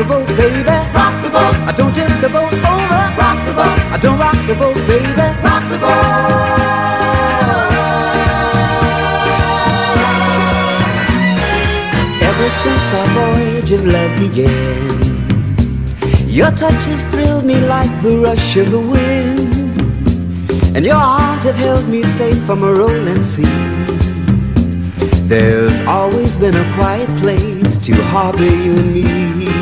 the boat, baby. Rock the boat. I don't tip the boat over. Rock the boat. I don't rock the boat, baby. Rock the boat. Ever since our voyage of love began, your touch has thrilled me like the rush of the wind, and your arms have held me safe from a rolling sea. There's always been a quiet place to harbor you and me.